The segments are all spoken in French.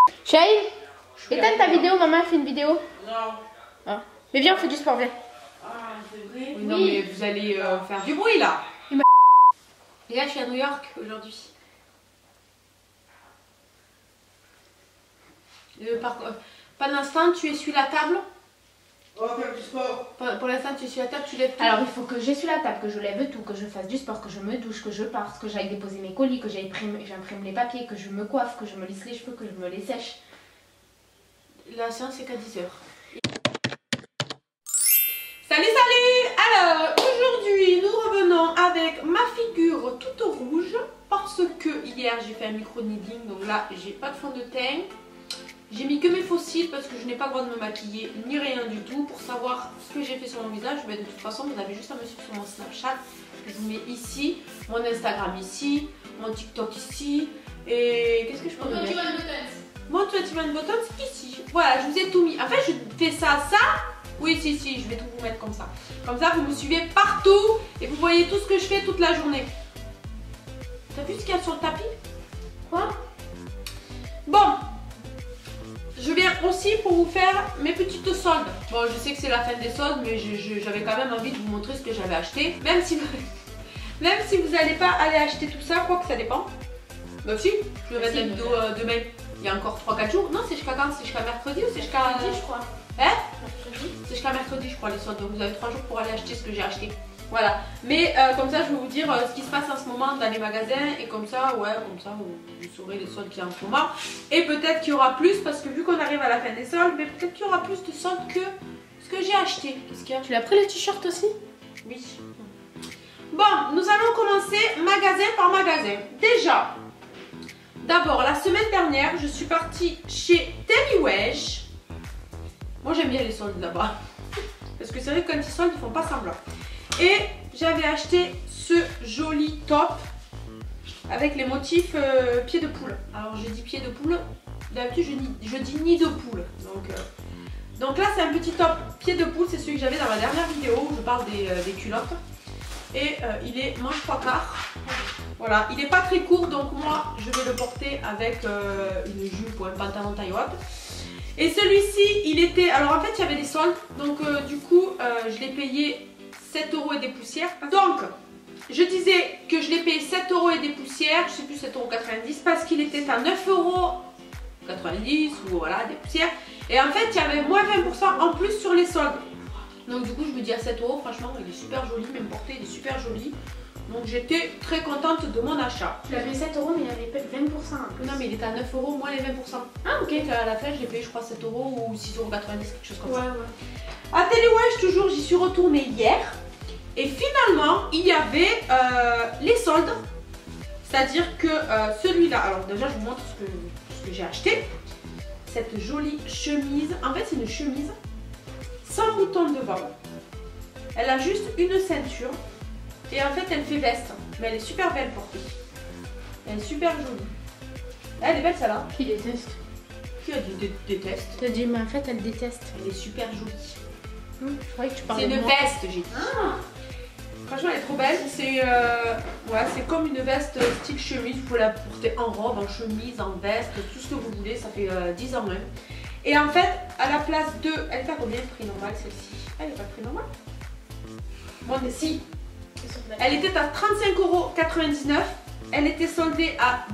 Shahid, éteins ta vidéo, maman fait une vidéo. Non. Ah. Mais viens, on fait du sport, viens. Ah, c'est vrai. Oui. Non, mais vous allez faire du bruit là. Et là, je suis à New York aujourd'hui. Pendant l'instant, tu essuies la table. On va faire du sport. Pour l'instant, tu essuies la table, tu lèves tout. Alors, il faut que j'essuie la table, que je lève tout, que je fasse du sport, que je me douche, que je parte, que j'aille déposer mes colis, que j'imprime les papiers, que je me coiffe, que je me lisse les cheveux, que je me les sèche. La séance, c'est qu'à 10h. Salut, salut. Alors, aujourd'hui, nous revenons avec ma figure toute rouge parce que hier, j'ai fait un micro-needling. Donc là, j'ai pas de fond de teint. J'ai mis que mes fossiles parce que je n'ai pas le droit de me maquiller ni rien du tout. Pour savoir ce que j'ai fait sur mon visage, mais de toute façon vous avez juste à me suivre sur mon Snapchat. Je vous mets ici, mon Instagram ici, mon TikTok ici. Et qu'est-ce que je peux vous dire? Mon 21 Buttons ici. Voilà, je vous ai tout mis. En fait, je fais ça. Oui, si, je vais tout vous mettre comme ça. Comme ça, vous me suivez partout et vous voyez tout ce que je fais toute la journée. T'as vu ce qu'il y a sur le tapis? Quoi? Bon. Je viens aussi pour vous faire mes petites soldes. Bon, je sais que c'est la fin des soldes, mais j'avais quand même envie de vous montrer ce que j'avais acheté. Même si vous n'allez pas aller acheter tout ça, quoi que ça dépend. Bah si, je vais mettre la vidéo demain. Il y a encore 3-4 jours. Non, c'est jusqu'à quand? C'est jusqu'à mercredi ou c'est jusqu'à... Mercredi, je crois. Hein? Mercredi. C'est jusqu'à mercredi, je crois, les soldes. Donc vous avez 3 jours pour aller acheter ce que j'ai acheté. Voilà. Mais comme ça, je vais vous dire ce qui se passe en ce moment dans les magasins. Et comme ça, ouais, comme ça, vous saurez les soldes qu'il y a en ce moment. Et peut-être qu'il y aura plus, parce que vu qu'on arrive à la fin des soldes, mais peut-être qu'il y aura plus de soldes que ce que j'ai acheté. Qu'est-ce qu'il y a? Tu l'as pris le t-shirt aussi? Oui. Bon, nous allons commencer magasin par magasin. Déjà, d'abord, la semaine dernière, je suis partie chez Telewage. Moi, j'aime bien les soldes là-bas. Parce que c'est vrai que quand ils soldent, ils font pas semblant. Et j'avais acheté ce joli top avec les motifs pied de poule. Alors, je dis pied de poule. D'habitude, je dis nid de poule. Donc là, c'est un petit top pied de poule. C'est celui que j'avais dans ma dernière vidéo où je parle des culottes. Et il est manche 3/4. Voilà, il n'est pas très court, donc moi je vais le porter avec une jupe ou un pantalon taille haute. Et celui-ci, il était... Alors en fait, il y avait des soldes, donc du coup, je l'ai payé 7 € et des poussières. Donc, je disais que je l'ai payé 7 € et des poussières, je sais plus 7,90 € parce qu'il était à 9,90 € ou voilà, des poussières. Et en fait, il y avait moins 20% en plus sur les soldes. Donc du coup, je me dis à 7 €, franchement, il est super joli, même porté, il est super joli. Donc j'étais très contente de mon achat. Tu l'as payé 7 €, mais il y avait peut-être 20% en plus. Non, mais il était à 9 € moins les 20%. Ah, ok. À la fin, je l'ai payé, je crois, 7 € ou 6,90 €, quelque chose comme ça. Ouais. À Telewage, toujours, j'y suis retournée hier. Et finalement, il y avait les soldes. C'est-à-dire que celui-là, alors déjà, je vous montre ce que j'ai acheté. Cette jolie chemise. En fait, c'est une chemise sans bouton devant. Elle a juste une ceinture. Et en fait, elle fait veste. Mais elle est super belle portée. Elle est super jolie. Elle est belle, celle-là. Qui déteste? Qui a dit déteste? T'as dit, mais en fait, elle déteste. Elle est super jolie. Je croyais que tu parlais C'est de une moi. veste, j'ai dit. Ah. Franchement, elle est trop belle. C'est comme une veste style chemise. Vous pouvez la porter en robe, en chemise, en veste, tout ce que vous voulez. Ça fait 10 ans même. Et en fait, à la place de... Elle est à combien le prix normal, celle-ci? Elle n'est pas le prix normal? Bon, mais si. Elle était à 35,99 €. Elle était soldée à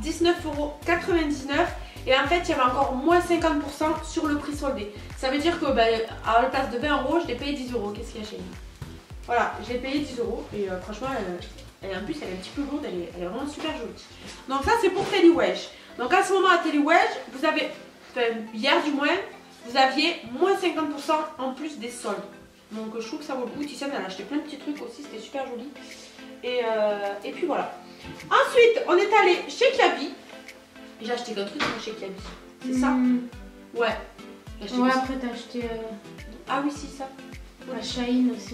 19,99 €. Et en fait, il y avait encore moins 50% sur le prix soldé. Ça veut dire que à la place de 20 €, je l'ai payé 10 €. Qu'est-ce qu'il y a chez nous? Voilà, je l'ai payé 10 €. Et franchement, en plus, elle est un petit peu lourde. Elle est vraiment super jolie. Donc ça, c'est pour Telewage. Donc à ce moment, à Telewage, vous avez, enfin, hier du moins, vous aviez moins 50% en plus des soldes. Donc je trouve que ça vaut le coup. Titiane, elle a acheté plein de petits trucs aussi. C'était super joli. Et puis voilà. Ensuite, on est allé chez Kiabi. J'ai acheté qu'un truc chez Kiabi. C'est ça? Ouais. Ouais, après t'as acheté Ah oui, si, ça. la Shaheen aussi.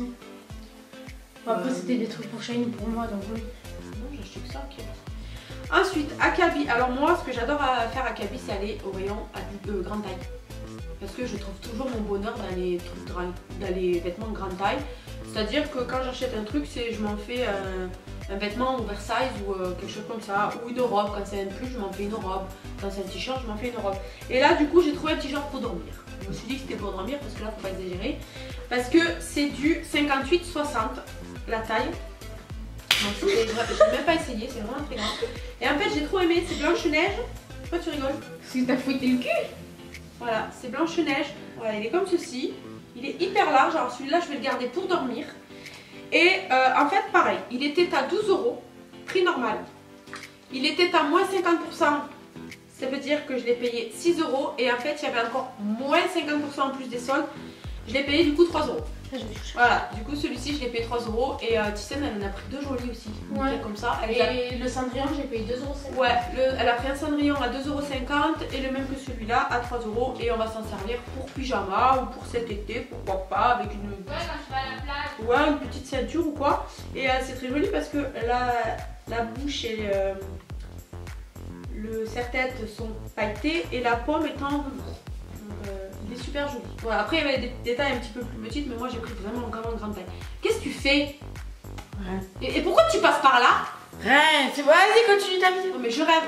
Bon, après c'était des trucs pour Shaheen pour moi, donc oui. Non, j'ai acheté que ça, ok. Ensuite, à Kiabi. Alors moi, ce que j'adore faire à Kiabi, c'est aller au rayon grande taille. Parce que je trouve toujours mon bonheur dans les vêtements de grande taille. C'est-à-dire que quand j'achète un truc, je m'en fais un vêtement oversize ou quelque chose comme ça, ou une robe. Quand c'est un pull, je m'en fais une robe. Quand c'est un t-shirt, je m'en fais une robe. Et là, du coup, j'ai trouvé un t-shirt pour dormir. Je me suis dit que c'était pour dormir parce que là, faut pas exagérer. Parce que c'est du 58-60 la taille. Donc, je n'ai même pas essayé, c'est vraiment très grand. Et en fait, j'ai trop aimé. C'est Blanche-Neige. Pourquoi tu rigoles? Parce que t'as fouetté le cul. Voilà, c'est Blanche-Neige. Voilà, il est comme ceci. Il est hyper large. Alors, celui-là, je vais le garder pour dormir. Et en fait, pareil, il était à 12 €, prix normal. Il était à moins 50%. Ça veut dire que je l'ai payé 6 €. Et en fait, il y avait encore moins 50% en plus des soldes. Je l'ai payé du coup 3 €. Voilà, du coup celui-ci je l'ai payé 3 €. Et Thyssen elle en a pris 2 jolis aussi. Ouais. Comme ça. Et le Cendrillon j'ai payé 2,50 €. Ouais, elle a pris un Cendrillon à 2,50 € et le même que celui-là à 3 €. Et on va s'en servir pour pyjama ou pour cet été, pourquoi pas, avec une... Ouais, quand je vais à la plage. Ouais, une petite ceinture ou quoi. Et c'est très joli parce que la bouche et le serre-tête sont pailletés et la pomme est en velours. Donc il est super joli. Voilà, après il y avait des détails un petit peu plus petites, mais moi j'ai pris vraiment grande taille. Qu'est-ce que tu fais? Ouais. Et pourquoi tu passes par là? Rien, vas-y, continue ta vidéo. Non mais je rêve.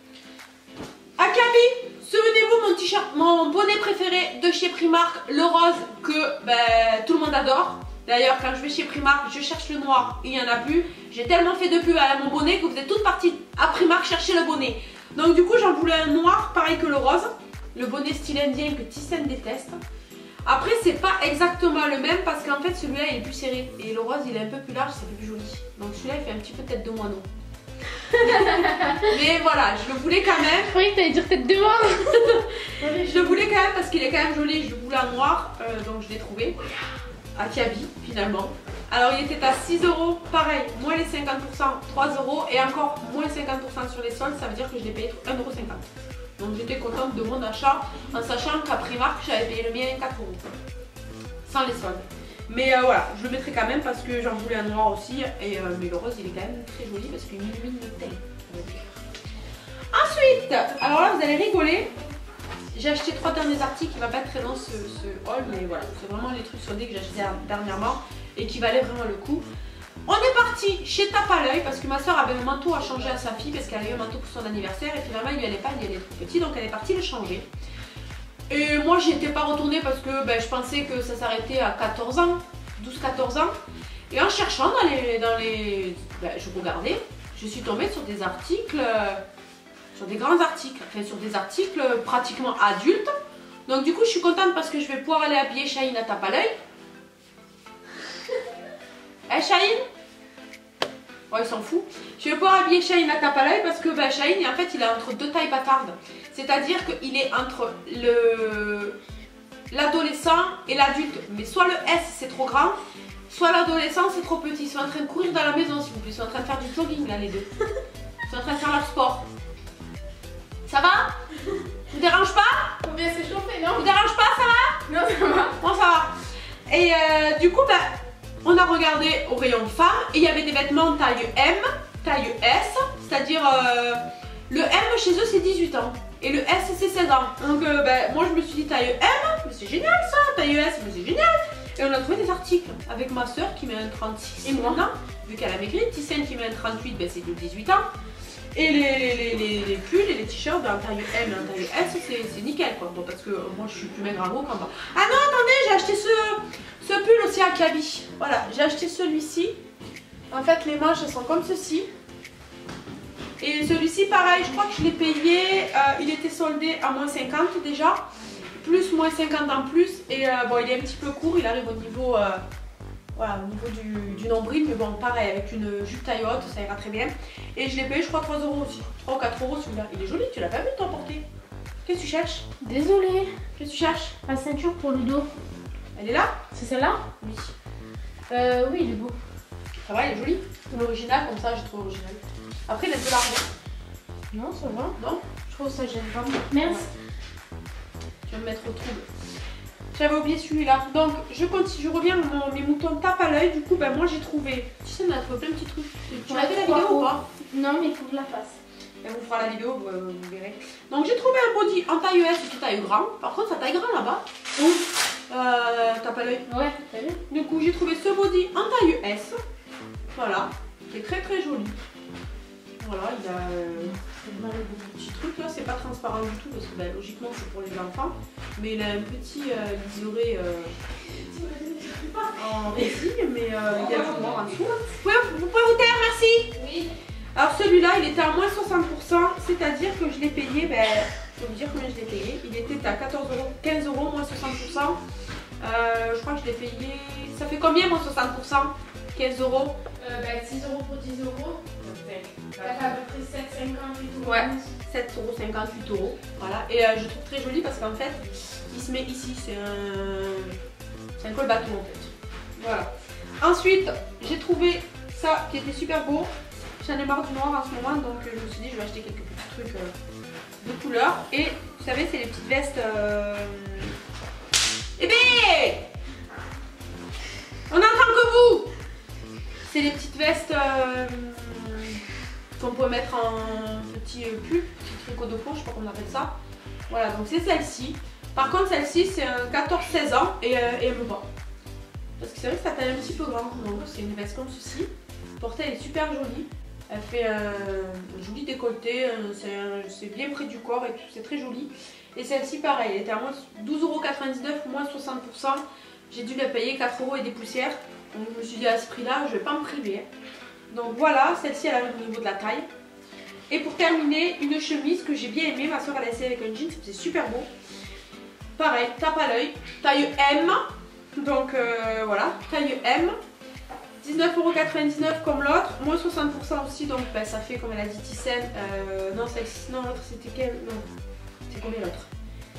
Akabi, souvenez-vous mon t-shirt, mon bonnet préféré de chez Primark, le rose que tout le monde adore. D'ailleurs, quand je vais chez Primark, je cherche le noir, il n'y en a plus. J'ai tellement fait de pub à mon bonnet que vous êtes toutes parties à Primark chercher le bonnet. Donc du coup, j'en voulais un noir, pareil que le rose. Le bonnet style indien que Thyssen déteste. Après, c'est pas exactement le même parce qu'en fait, celui-là, il est plus serré. Et le rose, il est un peu plus large, ça fait plus joli. Donc celui-là, il fait un petit peu tête de moineau. Mais voilà, je le voulais quand même. Je croyais que t'allais dire tête de mort. Je le voulais quand même parce qu'il est quand même joli. Je le voulais en noir, donc je l'ai trouvé. À Kiabi finalement. Alors il était à 6 €, pareil, moins les 50%, 3 € et encore moins 50% sur les soldes, ça veut dire que je l'ai payé 1,50 €. Donc j'étais contente de mon achat en sachant qu'à Primark j'avais payé le mien 4 € sans les soldes. Mais voilà, je le mettrai quand même parce que j'en voulais un noir aussi et mais le rose il est quand même très joli parce qu'il illumine le teint. Ensuite, alors là vous allez rigoler. J'ai acheté 3 derniers articles, il va pas être très long ce haul, mais voilà, c'est vraiment les trucs soldés que j'ai acheté dernièrement et qui valaient vraiment le coup. On est parti chez Tape à l'œil parce que ma soeur avait un manteau à changer à sa fille parce qu'elle a eu un manteau pour son anniversaire et finalement il lui allait pas, il est trop petit donc elle est partie le changer. Et moi j'y étais pas retournée parce que je pensais que ça s'arrêtait à 14 ans, 12-14 ans. Et en cherchant dans les je regardais, je suis tombée sur des articles... sur des grands articles, enfin sur des articles pratiquement adultes. Donc du coup je suis contente parce que je vais pouvoir aller habiller Shahine à Tape à l'œil. Eh Shahine? Oh il s'en fout. Je vais pouvoir habiller Shahine à Tape à l'œil parce que Shahine en fait il est entre deux tailles bâtardes. C'est-à-dire qu'il est entre l'adolescent et l'adulte. Mais soit le S c'est trop grand, soit l'adolescent c'est trop petit. Ils sont en train de courir dans la maison s'il vous plaît. Ils sont en train de faire du jogging là les deux. Ils sont en train de faire leur sport. Ça va? Je vous dérange pas? Faut bien s'échauffer, Je non? vous dérange pas, ça va? Non, ça va. Bon, ça va. Et du coup, on a regardé au rayon femmes et il y avait des vêtements taille M, taille S, c'est-à-dire le M chez eux c'est 18 ans et le S c'est 16 ans. Donc moi je me suis dit taille M, mais c'est génial ça, taille S, mais c'est génial. Et on a trouvé des articles avec ma soeur qui met un 36 et moi, vu qu'elle a maigri, Thyssen qui met un 38, c'est de 18 ans. Et les pulls et les t-shirts en taille M et en taille S, c'est nickel quoi. Bon, parce que moi je suis plus maigre en haut qu'en bas. Ah non, attendez, j'ai acheté ce pull aussi à Kiabi. Voilà, j'ai acheté celui-ci. En fait, les manches elles sont comme ceci. Et celui-ci, pareil, je crois que je l'ai payé. Il était soldé à moins 50 déjà. Plus moins 50 en plus. Et bon, il est un petit peu court, il arrive au niveau. Voilà, au niveau du nombril, mais bon, pareil, avec une jupe taille haute, ça ira très bien. Et je l'ai payé, je crois, 3 € aussi. 3 ou 4 € celui-là. Il est joli, tu l'as pas vu de t'emporter. Qu'est-ce que tu cherches? Désolée. Qu'est-ce que tu cherches? La ceinture pour le dos. Elle est là? C'est celle-là? Oui. Oui, il est beau. Ça va, il est joli. L'original, comme ça, j'ai trouvé original. Après, il est de l'argent. Non, ça va. Non? Je trouve ça gêne pas. Merci. Ouais. Tu vas me mettre au trouble. J'avais oublié celui-là. Donc, je continue, je reviens à mes moutons Tape à l'œil. Du coup, moi j'ai trouvé. Tu sais, on a trouvé plein de petits trucs. Tu m'as fait la vidéo ou pas? Non, mais il faut que je la fasse. Elle vous fera la vidéo, vous verrez. Donc, j'ai trouvé un body en taille S et taille grand. Par contre, ça taille grand là-bas. Où? Tape à l'œil. Ouais, t'as vu? Du coup, j'ai trouvé ce body en taille S. Voilà. qui est très très joli. Voilà, il y a des petits trucs là, c'est pas transparent du tout parce que ben, logiquement c'est pour les enfants. Mais il a un petit liseré en résine, mais il y a du noir en dessous. Vous pouvez vous taire, merci. Oui. Alors celui-là, il était à moins 60%, c'est-à-dire que je l'ai payé, ben, je vais vous dire combien je l'ai payé. Il était à 15 €, moins 60%. Je crois que je l'ai payé, ça fait combien moins 60%? 15 €. 6 € pour 10 €. Ça fait à peu près 7,58 €. Ouais, 7,58 €. Voilà, et je trouve très joli parce qu'en fait, il se met ici, c'est un col bateau en fait. Voilà. Ensuite, j'ai trouvé ça qui était super beau. J'en ai marre du noir en ce moment, donc je me suis dit je vais acheter quelques petits trucs de couleur. Et vous savez, c'est les petites vestes. Eh bien, on entend que vous. C'est les petites vestes qu'on peut mettre en petit pull, petit tricot de fond, je sais pas comment on appelle ça. Voilà, donc c'est celle-ci. Par contre, celle-ci, c'est un 14-16 ans et elle me va. Parce que c'est vrai que ça taille un petit peu grand. Donc, c'est une veste comme ceci. Portée, elle est super jolie. Elle fait un joli décolleté. C'est bien près du corps et tout. C'est très joli. Et celle-ci, pareil, elle était à 12,99 €, moins 60%. J'ai dû la payer 4 € et des poussières. Donc, je me suis dit à ce prix-là, je vais pas me priver. Donc voilà, celle-ci, elle arrive au niveau de la taille. Et pour terminer, une chemise que j'ai bien aimée. Ma soeur, elle a essayé avec un jean, c'est super beau. Pareil, tape à l'œil, taille M. Donc voilà, taille M. 19,99 € comme l'autre, moins 60% aussi, donc ben, ça fait comme elle a dit Thyssen. Non, celle-ci, non, l'autre c'était quelle? Non, c'est combien l'autre?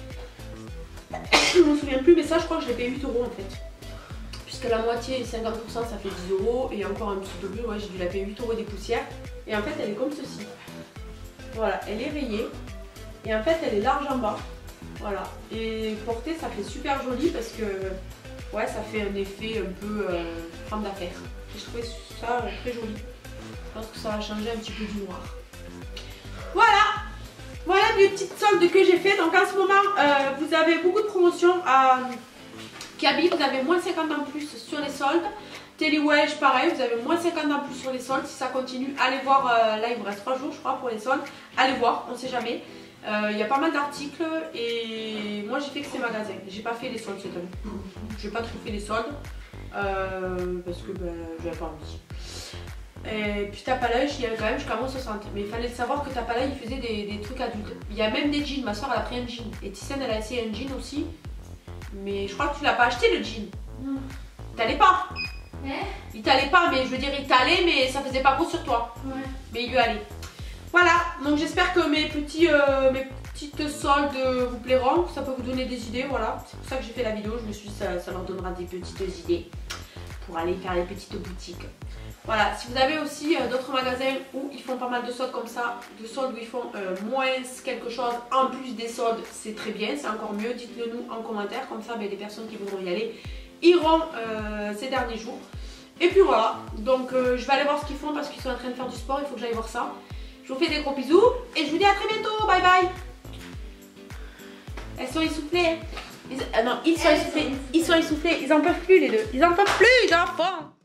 Je me souviens plus, mais ça je crois que je l'ai payé 8 € en fait. Puisque la moitié, 50%, ça fait 10 € et encore un petit peu plus, ouais, j'ai dû la payer 8 € des poussières. Et en fait, elle est comme ceci. Voilà, elle est rayée et en fait, elle est large en bas. Voilà, et portée, ça fait super joli parce que ouais, ça fait un effet un peu femme d'affaires. Je trouvais ça très joli. Je pense que ça va changer un petit peu du noir. Voilà, voilà les petites soldes que j'ai fait. Donc en ce moment, vous avez beaucoup de promotions à Kaby. Vous avez moins 50 en plus sur les soldes. Telewedge, pareil, vous avez moins 50 en plus sur les soldes. Si ça continue, allez voir. Là, il vous reste 3 jours, je crois, pour les soldes. Allez voir, on ne sait jamais. Il y a pas mal d'articles et moi j'ai fait que ces magasins. J'ai pas fait les soldes cette année. J'ai pas trop fait les soldes parce que ben, j'avais pas envie. Et puis tape à l'œil, il y avait quand même jusqu'à moins 60. Mais il fallait savoir que tape à l'œil, il faisait des trucs adultes. Il y a même des jeans. Ma soeur elle a pris un jean. Et Thyssen elle a essayé un jean aussi. Mais je crois que tu l'as pas acheté le jean. Non. Il t'allait pas. Ouais. Il t'allait pas, mais je veux dire il t'allait, mais ça faisait pas beau sur toi. Ouais. Mais il lui allait. Voilà, donc j'espère que mes petites soldes vous plairont, ça peut vous donner des idées, voilà. C'est pour ça que j'ai fait la vidéo, je me suis dit ça leur donnera des petites idées pour aller faire les petites boutiques. Voilà, si vous avez aussi d'autres magasins où ils font pas mal de soldes comme ça, de soldes où ils font moins quelque chose en plus des soldes, c'est très bien, c'est encore mieux. Dites-le nous en commentaire, comme ça ben, les personnes qui voudront y aller iront ces derniers jours. Et puis voilà, donc je vais aller voir ce qu'ils font parce qu'ils sont en train de faire du sport, il faut que j'aille voir ça. Je vous fais des gros bisous et je vous dis à très bientôt, bye bye. Elles sont essoufflées. Non, ils sont essoufflés, ils en peuvent plus les deux, ils en peuvent plus les enfants.